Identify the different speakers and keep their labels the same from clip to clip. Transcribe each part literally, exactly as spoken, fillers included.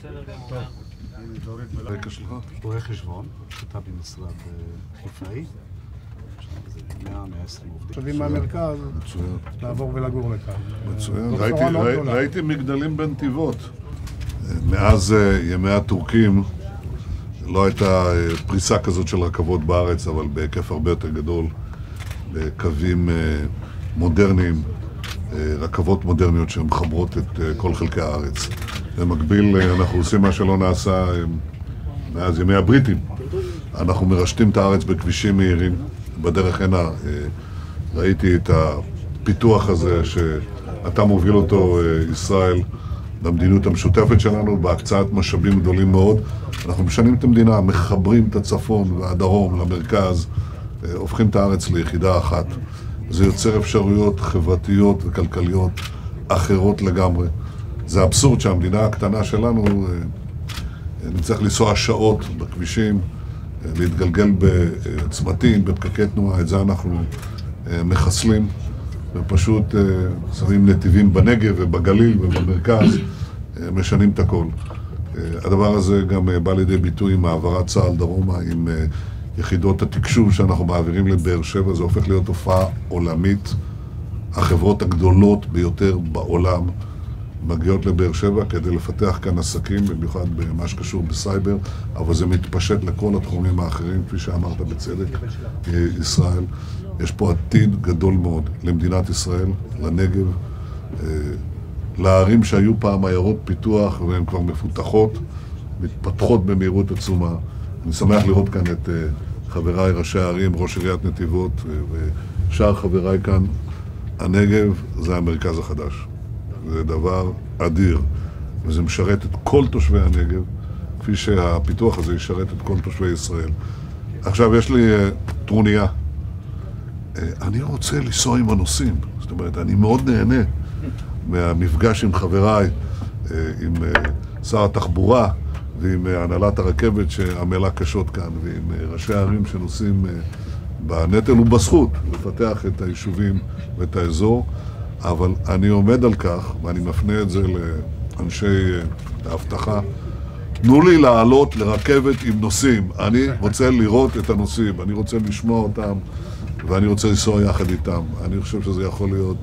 Speaker 1: הרקע שלך?
Speaker 2: רואה חשבון, כתב במשרד חיפאי, מאה עד מאה ועשרים עובדים.
Speaker 3: תושבים מהמרכז, לעבור ולגור לכאן.
Speaker 1: מצוין, ראיתי מגדלים בנתיבות. מאז ימי הטורקים לא הייתה פריסה כזאת של רכבות בארץ, אבל בהיקף הרבה יותר גדול, בקווים מודרניים, רכבות מודרניות שמחברות את כל חלקי הארץ. במקביל אנחנו עושים מה שלא נעשה מאז ימי הבריטים. אנחנו מרשתים את הארץ בכבישים מהירים. בדרך הנה ראיתי את הפיתוח הזה שאתה מוביל אותו, ישראל, במדיניות המשותפת שלנו, בהקצאת משאבים גדולים מאוד. אנחנו משנים את המדינה, מחברים את הצפון והדרום למרכז, הופכים את הארץ ליחידה אחת. זה יוצר אפשרויות חברתיות וכלכליות אחרות לגמרי. זה אבסורד שהמדינה הקטנה שלנו נצטרך לנסוע שעות בכבישים, להתגלגל בצמתים, בפקקי תנועה. את זה אנחנו מחסלים ופשוט שמים נתיבים בנגב ובגליל ובמרכז, משנים את הכל. הדבר הזה גם בא לידי ביטוי עם העברת צה"ל דרומה, עם יחידות התקשוב שאנחנו מעבירים לבאר שבע. זה הופך להיות תופעה עולמית. החברות הגדולות ביותר בעולם מגיעות לבאר שבע כדי לפתח כאן עסקים, במיוחד במה שקשור בסייבר, אבל זה מתפשט לכל התחומים האחרים, כפי שאמרת בצדק, ישראל. יש פה עתיד גדול מאוד למדינת ישראל, לנגב, לערים שהיו פעם עיירות פיתוח והן כבר מפותחות, מתפתחות במהירות עצומה. אני שמח לראות כאן את חבריי ראשי הערים, ראש עיריית נתיבות ושאר חבריי כאן. הנגב זה המרכז החדש. זה דבר אדיר, וזה משרת את כל תושבי הנגב, כפי שהפיתוח הזה ישרת את כל תושבי ישראל. עכשיו יש לי טרוניה. אני רוצה לנסוע עם הנוסעים. זאת אומרת, אני מאוד נהנה מהמפגש עם חבריי, עם שר התחבורה ועם הנהלת הרכבת שעמלה קשות כאן, ועם ראשי הערים שנוסעים בנטל ובזכות לפתח את היישובים ואת האזור. אבל אני עומד על כך, ואני מפנה את זה לאנשי האבטחה, תנו לי לעלות לרכבת עם נוסעים. אני רוצה לראות את הנוסעים, אני רוצה לשמוע אותם, ואני רוצה לנסוע יחד איתם. אני חושב שזה יכול להיות,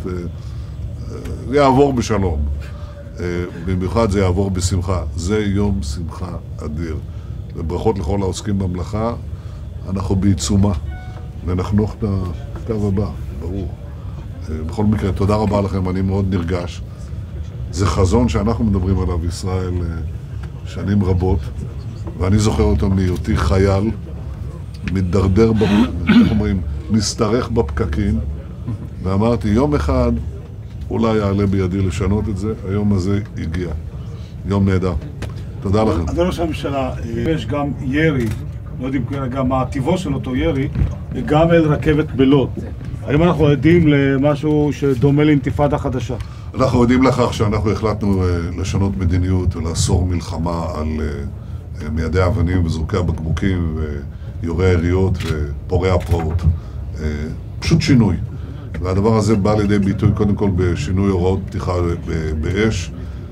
Speaker 1: זה יעבור בשלום. במיוחד זה יעבור בשמחה. זה יום שמחה אדיר. וברכות לכל העוסקים במלאכה, אנחנו בעיצומה. ונחנוך את הקו הבא, ברור. בכל מקרה, תודה רבה לכם, אני מאוד נרגש. זה חזון שאנחנו מדברים עליו, ישראל, שנים רבות, ואני זוכר אותו מהיותי חייל, מתדרדר, איך אומרים, מסתרך בפקקים, ואמרתי, יום אחד אולי יעלה בידי לשנות את זה. היום הזה הגיע. יום נהדר. תודה לכם.
Speaker 4: אדוני ראש הממשלה, יש גם ירי, לא יודעים גם מה הטיבו של אותו ירי, גם אל רכבת בלוד. האם אנחנו עדים למשהו שדומה לאינתיפאדה חדשה?
Speaker 1: אנחנו עדים לכך שאנחנו החלטנו לשנות מדיניות ולאסור מלחמה על מיידי אבנים וזרוקי הבקבוקים ויורי היריות ופורעי הפרעות. פשוט שינוי. והדבר הזה בא לידי ביטוי קודם כל בשינוי הוראות פתיחה באש.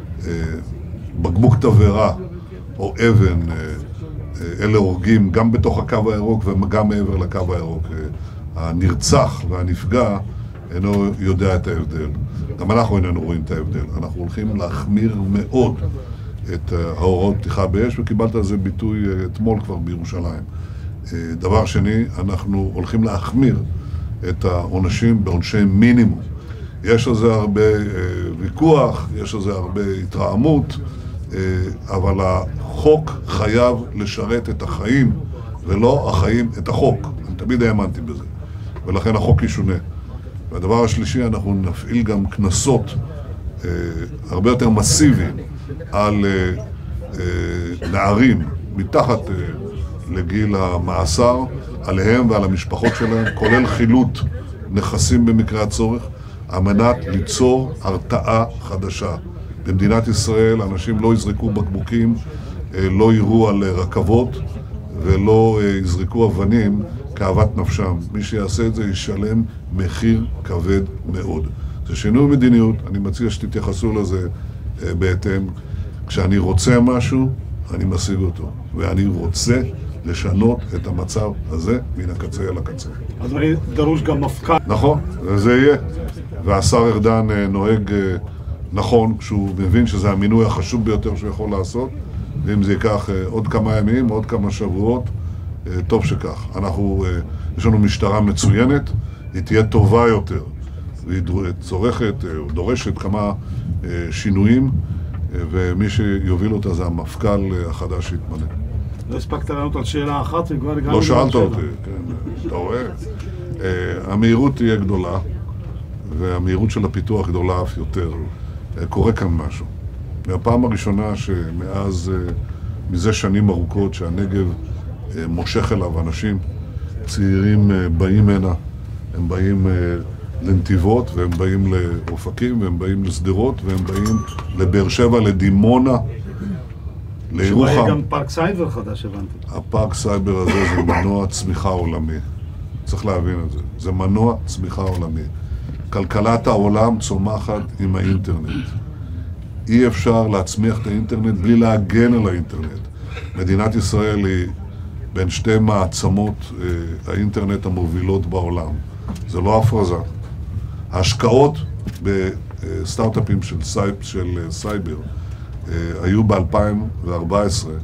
Speaker 1: בקבוק תבערה או אבן, אלה הורגים גם בתוך הקו הירוק וגם מעבר לקו הירוק. הנרצח והנפגע אינו יודע את ההבדל. גם אנחנו איננו רואים את ההבדל. אנחנו הולכים להחמיר מאוד את ההוראות פתיחה באש, וקיבלת על זה ביטוי אתמול כבר בירושלים. דבר שני, אנחנו הולכים להחמיר את העונשים בעונשי מינימום. יש על זה הרבה ויכוח, יש על זה הרבה התרעמות, אבל החוק חייב לשרת את החיים, ולא החיים את החוק. אני תמיד האמנתי בזה. ולכן החוק ישונה. והדבר השלישי, אנחנו נפעיל גם כנסות אה, הרבה יותר מסיביים על אה, אה, נערים מתחת אה, לגיל המאסר, עליהם ועל המשפחות שלהם, כולל חילוט נכסים במקרה הצורך, על מנת ליצור הרתעה חדשה. במדינת ישראל אנשים לא יזרקו בקבוקים, אה, לא יראו על רכבות ולא אה, יזרקו אבנים, כאוות נפשם. מי שיעשה את זה ישלם מחיר כבד מאוד. זה שינוי מדיניות, אני מציע שתתייחסו לזה בהתאם. כשאני רוצה משהו, אני משיג אותו. ואני רוצה לשנות את המצב הזה מן הקצה אל הקצה.
Speaker 4: אז אני דרוש גם מפכ"ל.
Speaker 1: נכון, זה יהיה. והשר ארדן נוהג נכון, כשהוא מבין שזה המינוי החשוב ביותר שהוא יכול לעשות, ואם זה ייקח עוד כמה ימים, עוד כמה שבועות, טוב שכך. אנחנו, יש לנו משטרה מצוינת, היא תהיה טובה יותר, והיא צורכת, דורשת כמה שינויים, ומי שיוביל אותה זה המפכ"ל החדש שהתמנה.
Speaker 4: לא הספקת לענות על שאלה אחת וכבר הגענו...
Speaker 1: לא שאלת אותי, כן, אתה רואה? המהירות תהיה גדולה, והמהירות של הפיתוח גדולה אף יותר. קורה כאן משהו. מהפעם הראשונה שמאז, מזה שנים ארוכות, שהנגב מושך אליו אנשים, צעירים באים הנה, הם באים לנתיבות, והם באים לאופקים, והם באים לשדרות, והם באים לבאר שבע, לדימונה, לירוחם.
Speaker 4: שהיה גם פארק סייבר חדש, הבנתי.
Speaker 1: הפארק סייבר הזה זה מנוע צמיחה עולמי. צריך להבין את זה. זה מנוע צמיחה עולמי. כלכלת העולם צומחת עם האינטרנט. אי אפשר להצמיח את האינטרנט בלי להגן על האינטרנט. מדינת ישראל היא בין שתי מעצמות אה, האינטרנט המובילות בעולם. זה לא הפרזה. ההשקעות בסטארט-אפים של, סייב, של סייבר אה, היו ב-אלפיים וארבע עשרה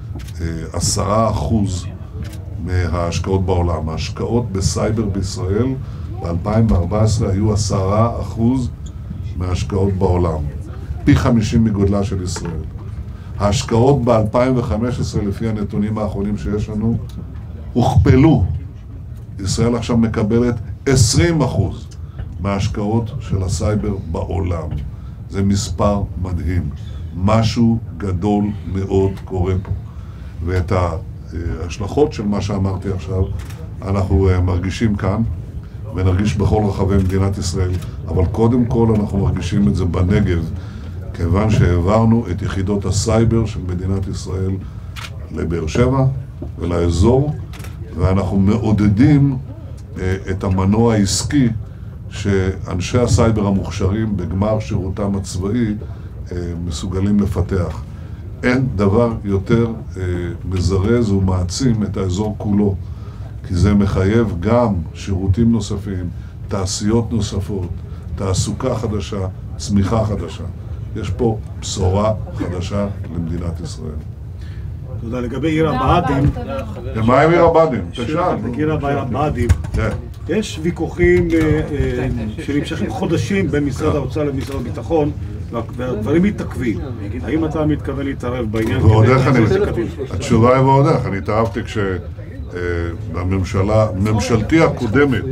Speaker 1: עשרה אחוז מההשקעות בעולם. ההשקעות בסייבר בישראל ב-אלפיים וארבע עשרה היו עשרה אחוז מההשקעות בעולם. פי חמישים מגודלה של ישראל. ההשקעות ב-אלפיים וחמש עשרה, לפי הנתונים האחרונים שיש לנו, הוכפלו. ישראל עכשיו מקבלת עשרים אחוז מההשקעות של הסייבר בעולם. זה מספר מדהים. משהו גדול מאוד קורה פה. ואת ההשלכות של מה שאמרתי עכשיו, אנחנו מרגישים כאן, ונרגיש בכל רחבי מדינת ישראל, אבל קודם כל אנחנו מרגישים את זה בנגב, כיוון שהעברנו את יחידות הסייבר של מדינת ישראל לבאר שבע ולאזור, ואנחנו מעודדים את המנוע העסקי שאנשי הסייבר המוכשרים בגמר שירותם הצבאי מסוגלים לפתח. אין דבר יותר מזרז ומעצים את האזור כולו, כי זה מחייב גם שירותים נוספים, תעשיות נוספות, תעסוקה חדשה, צמיחה חדשה. יש פה בשורה חדשה למדינת ישראל.
Speaker 4: תודה. לגבי עיר הבה"דים...
Speaker 1: מה עם עיר הבה"דים? תשאל.
Speaker 4: עיר הבה"דים. יש ויכוחים שנמשכים חודשים בין משרד האוצר למשרד הביטחון, והדברים מתעכבים. האם אתה מתכוון להתערב בעניין?
Speaker 1: ועוד איך אני מתכוון. התשובה היא ועוד איך. אני התערבתי כשבממשלה, ממשלתי הקודמת,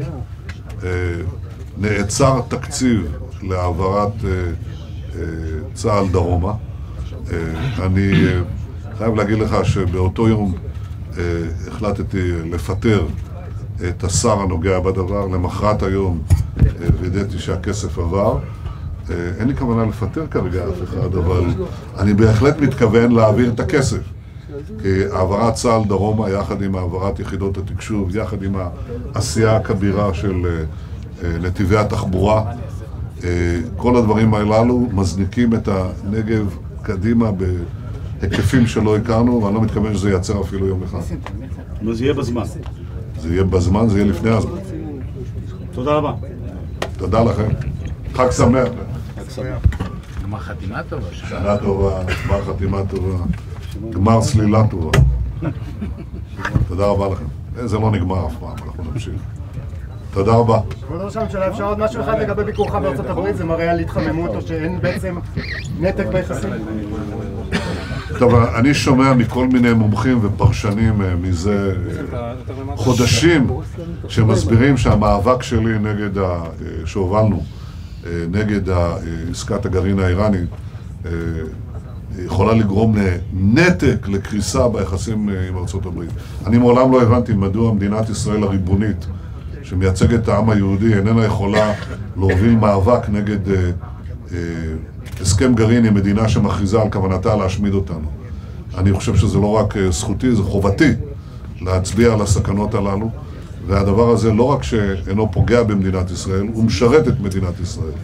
Speaker 1: נעצר תקציב להעברת צה"ל דרומה. אני חייב להגיד לך שבאותו יום החלטתי לפטר את השר הנוגע בדבר. למחרת היום וידאתי שהכסף עבר. אין לי כוונה לפטר כרגע אף אחד, אבל אני בהחלט מתכוון להעביר את הכסף. כי העברת צה"ל דרומה, יחד עם העברת יחידות התקשוב, יחד עם העשייה הכבירה של נתיבי התחבורה, כל הדברים הללו מזניקים את הנגב קדימה בהיקפים שלא הכרנו, ואני לא מתכוון שזה ייצר אפילו יום אחד.
Speaker 4: זה יהיה בזמן.
Speaker 1: זה יהיה בזמן, זה יהיה לפני הזמן.
Speaker 4: תודה רבה.
Speaker 1: תודה לכם. חג שמח.
Speaker 4: חג שמח.
Speaker 5: גמר חתימה טובה.
Speaker 1: שנה טובה, גמר חתימה טובה, גמר סלילה טובה. תודה רבה לכם. זה לא נגמר אף פעם, אנחנו נמשיך. תודה רבה.
Speaker 3: כבוד ראש הממשלה, אפשר עוד משהו אחד לגבי ביקורך בארצות הברית? זה מראה על התחממות או שאין בעצם נתק ביחסים?
Speaker 1: טוב, אני שומע מכל מיני מומחים ופרשנים מזה חודשים שמסבירים שהמאבק שלי נגד, ה... שהובלנו נגד עסקת הגרעין האיראנית יכולה לגרום לנתק, לקריסה ביחסים עם ארצות הברית. אני מעולם לא הבנתי מדוע מדינת ישראל הריבונית שמייצגת את העם היהודי איננה יכולה להוביל מאבק נגד אה, אה, הסכם גרעין עם מדינה שמכריזה על כוונתה להשמיד אותנו. אני חושב שזה לא רק זכותי, זה חובתי להצביע על הסכנות הללו, והדבר הזה לא רק שאינו פוגע במדינת ישראל, הוא משרת את מדינת ישראל.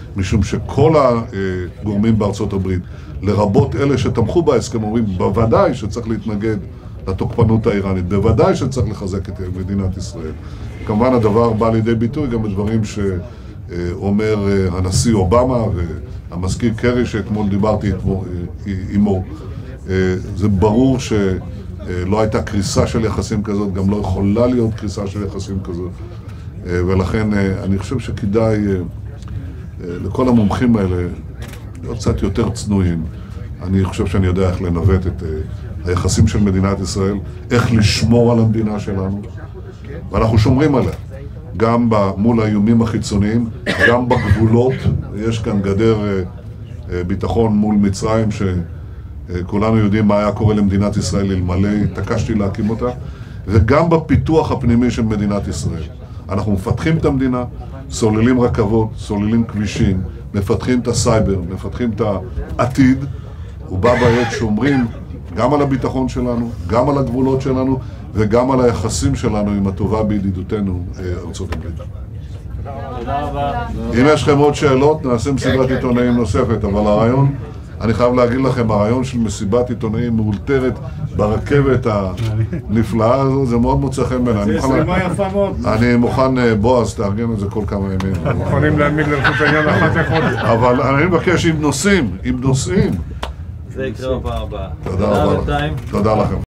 Speaker 1: משום שכל הגורמים בארצות הברית, לרבות אלה שתמכו בהסכם, אומרים בוודאי שצריך להתנגד לתוקפנות האיראנית, בוודאי שצריך לחזק את מדינת ישראל. כמובן הדבר בא לידי ביטוי גם בדברים שאומר הנשיא אובמה והמזכיר קרי שאתמול דיברתי עמו. זה ברור שלא הייתה קריסה של יחסים כזאת, גם לא יכולה להיות קריסה של יחסים כזאת. ולכן אני חושב שכדאי לכל המומחים האלה להיות קצת יותר צנועים. אני חושב שאני יודע איך לנווט את היחסים של מדינת ישראל, איך לשמור על המדינה שלנו, ואנחנו שומרים עליה, גם מול האיומים החיצוניים, גם בגבולות. יש כאן גדר ביטחון מול מצרים, שכולנו יודעים מה היה קורה למדינת ישראל אלמלא התעקשתי להקים אותה, וגם בפיתוח הפנימי של מדינת ישראל. אנחנו מפתחים את המדינה, סוללים רכבות, סוללים כבישים, מפתחים את הסייבר, מפתחים את העתיד, ובה בעת שומרים גם על הביטחון שלנו, גם על הגבולות שלנו, וגם על היחסים שלנו עם הטובה בידידותינו, ארצות הברית.
Speaker 6: תודה רבה.
Speaker 1: אם יש לכם עוד שאלות, נעשה מסיבת עיתונאים נוספת, אבל הרעיון, אני חייב להגיד לכם, הרעיון של מסיבת עיתונאים מאולתרת ברכבת הנפלאה הזו, זה מאוד מוצא חן בעיניי.
Speaker 4: זה סלימה יפה מאוד.
Speaker 1: אני מוכן, בועז, תארגן את זה כל כמה ימים.
Speaker 7: מוכנים להעמיד לרשות העניין אחת לחודש.
Speaker 1: אבל אני מבקש עם נושאים, עם נושאים.
Speaker 6: זה יקרה בפעם הבאה.
Speaker 1: תודה רבה. תודה לכם.